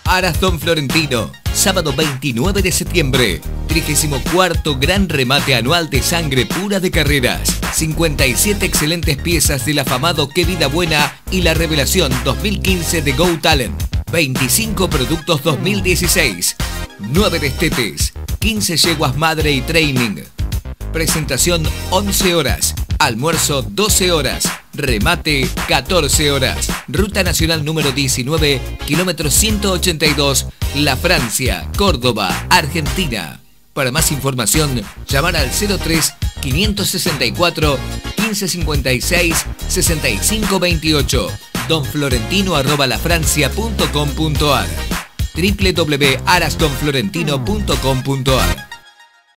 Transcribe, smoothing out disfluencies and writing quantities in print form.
Aras Don Florentino, sábado 29 de septiembre, 34º gran remate anual de sangre pura de carreras. 57 excelentes piezas del afamado Qué Vida Buena y la revelación 2015 de Go Talent. 25 productos 2016. 9 destetes, 15 yeguas madre y training. Presentación 11 horas, almuerzo 12 horas, remate 14 horas. Ruta Nacional número 19, kilómetro 182, La Francia, Córdoba, Argentina. Para más información, llamar al 03 564 1556 6528 donflorentino@lafrancia.com.ar www.arasdonflorentino.com.ar